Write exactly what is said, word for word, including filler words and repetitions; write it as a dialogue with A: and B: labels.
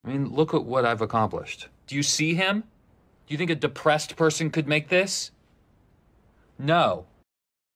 A: I mean, look at what I've accomplished. Do you see him? Do you think a depressed person could make this? No.